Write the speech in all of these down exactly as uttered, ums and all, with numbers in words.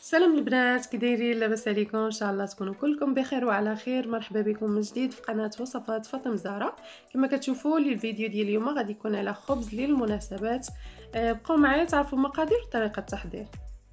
سلام البنات، كي دايرين؟ لاباس عليكم؟ ان شاء الله تكونوا كلكم بخير وعلى خير. مرحبا بكم من جديد في قناه وصفات فاطمه زهره. كما كتشوفوا لي الفيديو ديال اليوم غادي يكون على خبز للمناسبات. آه، بقاو معايا تعرفوا المقادير وطريقه التحضير.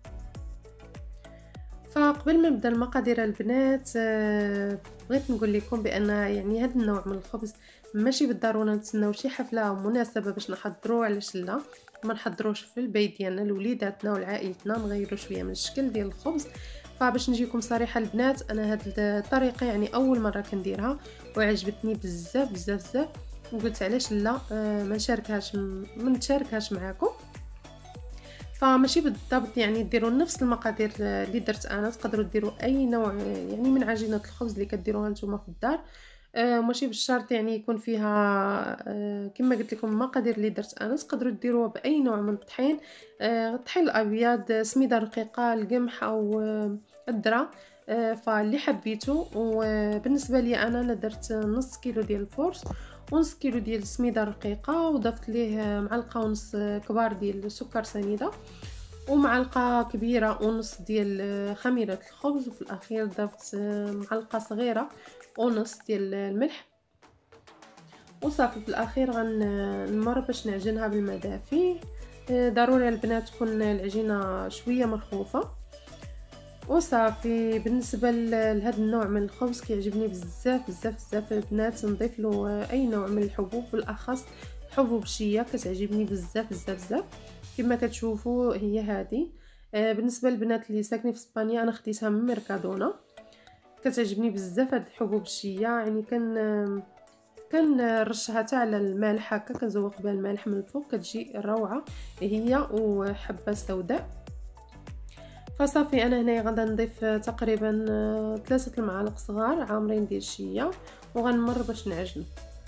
فقبل ما نبدا المقادير البنات، آه، بغيت نقول لكم بان يعني هذا النوع من الخبز ماشي بالضروره نتسناو شي حفله او مناسبه باش نحضروه، علاش لا ما نحضروش في البيت ديالنا لوليداتنا ولعائلتنا، نغيروا شويه من الشكل ديال الخبز. فباش نجيكم صريحه البنات، انا هاد الطريقه يعني اول مره كنديرها وعجبتني بزاف بزاف بزاف، وقلت علاش لا آه، ما نشاركهاش ما نشاركهاش معكم. فماشي بالضبط يعني ديروا نفس المقادير اللي درت انا، تقدروا ديروا اي نوع يعني من عجينه الخبز اللي كديروها نتوما في الدار. آه ماشي بالشرط يعني يكون فيها آه كما قلت لكم المقادير اللي درت انا، تقدروا ديروها باي نوع من الطحين. آه الطحين الابيض، سميده رقيقه، القمح او آه الذره، آه فاللي حبيتو. وبالنسبه لي انا انا درت نص كيلو ديال الفورس ونص كيلو ديال السميده رقيقه، وضفت ليه معلقه ونص كبار ديال السكر سنيده ومعلقه كبيره ونص ديال خميره الخبز، وفي الاخير ضفت معلقه صغيره ونص ديال الملح. وصافي في الاخير غنمر باش نعجنها بالماء دافي. ضروري البنات تكون العجينه شويه مرخوفه. وصافي بالنسبه لهذا النوع من الخبز كيعجبني بزاف بزاف بزاف البنات، نضيف له اي نوع من الحبوب، بالاخص حبوب الشيا كتعجبني بزاف بزاف بزاف. كما كتشوفوا هي هذه. آه بالنسبه للبنات اللي ساكنين في اسبانيا انا خديتها من ميركادونا، كتعجبني بزاف هاد حبوب الشيا، يعني كان كنرشها حتى على المالح هكا، كنزوق بها المالح من الفوق كتجي روعه هي وحبه سوداء. فصافي انا هنا غادا نضيف تقريبا ثلاثة المعالق صغار عامرين ديال الشيا وغنمر باش نعجنو.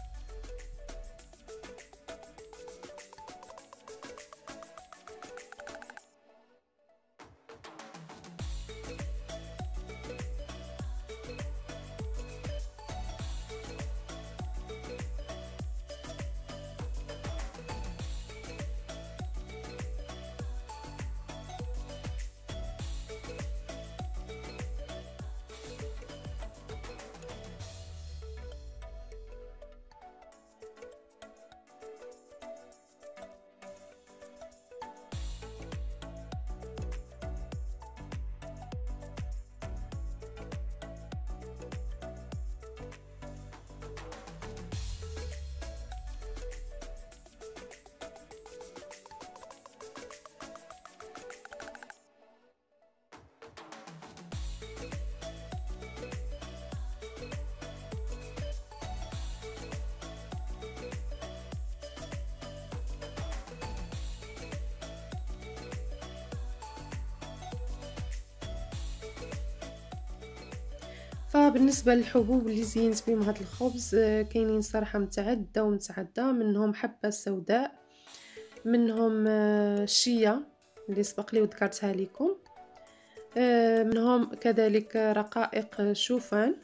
فبالنسبه للحبوب اللي زينت بهم هذا الخبز، كاينين صراحه متعدده ومتعدده، منهم حبه سوداء، منهم الشيا اللي سبق لي وذكرتها لكم، منهم كذلك رقائق شوفان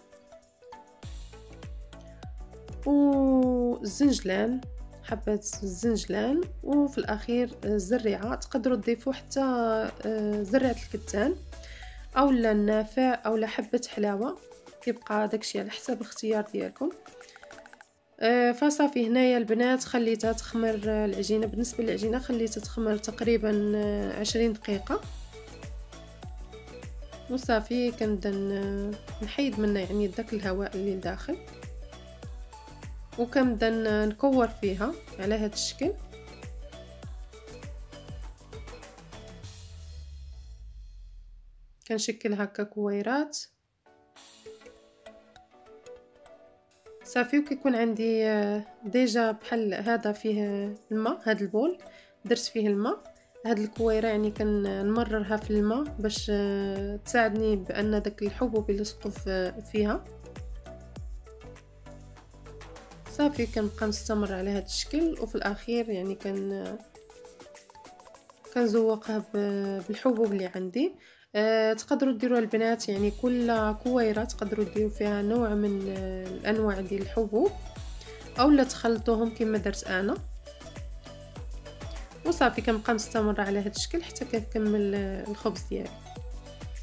والزنجلان، حبات الزنجلان، وفي الاخير الزريعه. تقدروا تضيفوا حتى زريعه الكتان او لا النافع او لا حبه حلاوه، كيبقى داكشي على حسب الاختيار ديالكم. آه فصافي هنايا البنات خليتها تخمر العجينه. بالنسبه للعجينه خليتها تخمر تقريبا عشرين دقيقه، وصافي كنبدا نحيد منها يعني داك الهواء اللي داخل، وكنبدا نكور فيها على هذا الشكل. كنشكل هكا كويرات صافي. وكيكون عندي ديجا بحال هذا فيه الماء، هذا البول درت فيه الماء، هاد الكويره يعني كنمررها في الماء باش تساعدني بان داك الحبوب اللي لصقوا فيها. صافي كنبقى نستمر على هذا الشكل، وفي الاخير يعني كان كنزوقها بالحبوب اللي عندي. أه تقدروا ديروا البنات يعني كل كويره تقدروا ديروا فيها نوع من الانواع ديال الحبوب او لا تخلطوهم كما درت انا. وصافي كنبقى نستمر على هذا الشكل حتى كنكمل الخبز ديالي.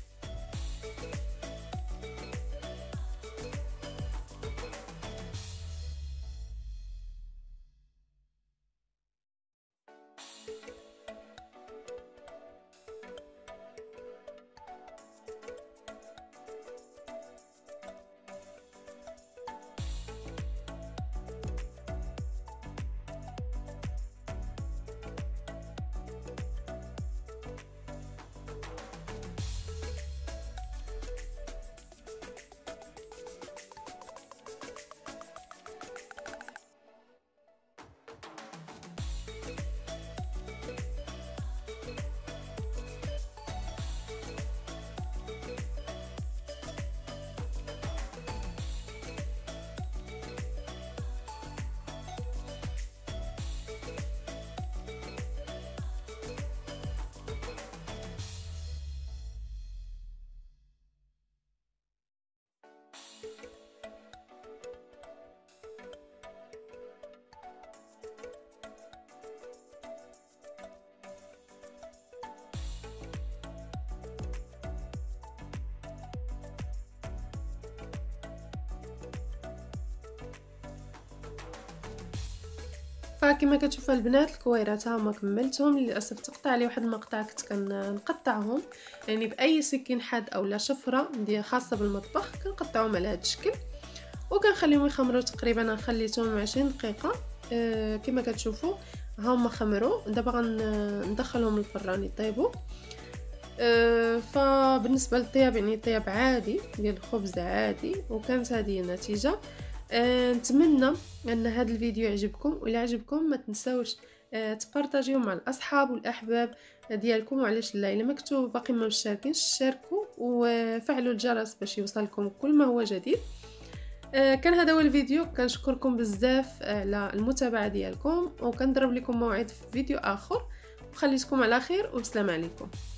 فكما كتشوفوا البنات الكويرات ها هما كملتهم. للاسف تقطع لي واحد المقطع كنت كنقطعهم يعني باي سكين حاد اولا شفره ديال خاصه بالمطبخ كنقطعهم على هذا الشكل وكنخليهم يخمروا تقريبا. خليتهم عشرين دقيقه أه كما كتشوفوا ها هما خمروا. دابا غندخلهم للفران يطيبوا. أه فبالنسبه للطياب يعني طياب عادي ديال الخبز عادي وكانت هذه النتيجه. أه نتمنى ان هذا الفيديو يعجبكم وإلا عجبكم ما تنساوش أه تبارطاجيوه مع الاصحاب والاحباب ديالكم. وعلاش لا الا ما كنتو باقي ما مشاركينش شاركوا وفعلوا الجرس باش يوصلكم كل ما هو جديد. أه كان هذا هو الفيديو. كنشكركم بزاف على المتابعه ديالكم وكنضرب لكم موعد في فيديو اخر وخليتكم على خير والسلام عليكم.